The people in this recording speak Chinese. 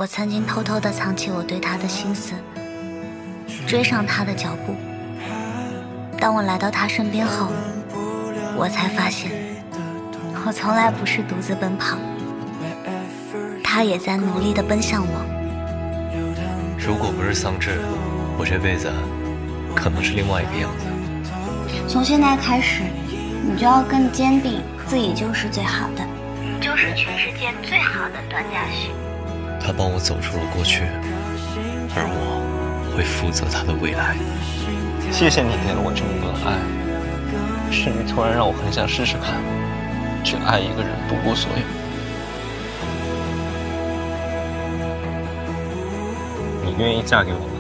我曾经偷偷地藏起我对他的心思，追上他的脚步。当我来到他身边后，我才发现，我从来不是独自奔跑，他也在努力地奔向我。 如果不是桑稚，我这辈子可能是另外一个样子。 从现在开始，你就要更坚定自己就是最好的，你就是全世界最好的段嘉许。 他帮我走出了过去，而我会负责他的未来。 谢谢你给了我这么多的爱，是你突然让我很想试试看，去爱一个人不顾所有。你愿意嫁给我吗？